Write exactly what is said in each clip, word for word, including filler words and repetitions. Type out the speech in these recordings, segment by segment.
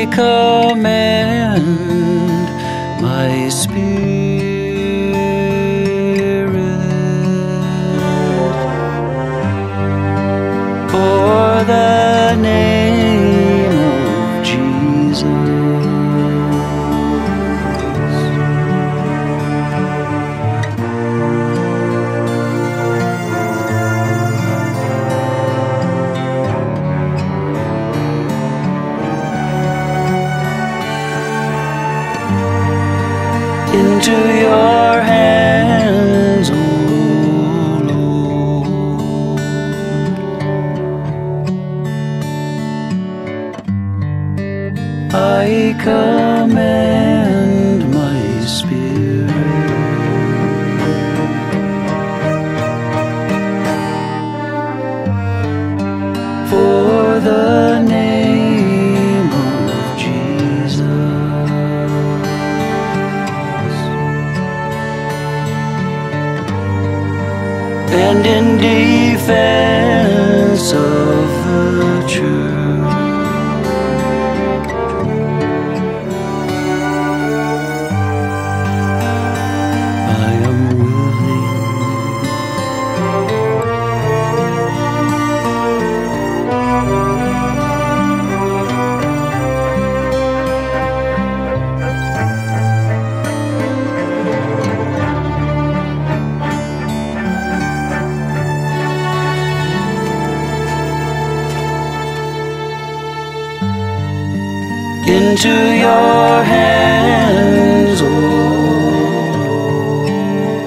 command my spirit for the name of Jesus. Into your hands, O Lord, I commend my spirit for the name of Jesus. And in defense of the truth, I am willing. Into your hands, O Lord,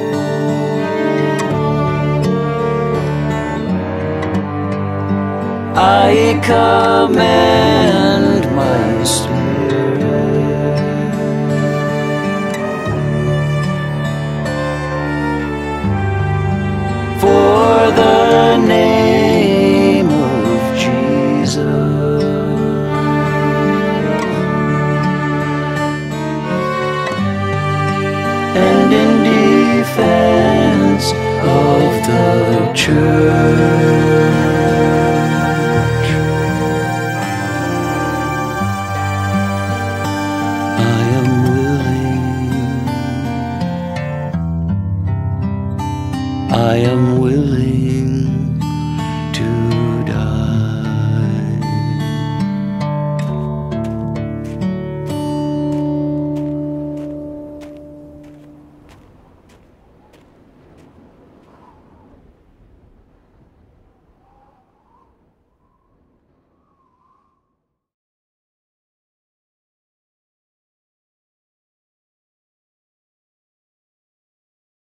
I commend my spirit for the name of Jesus. And in defense of the church,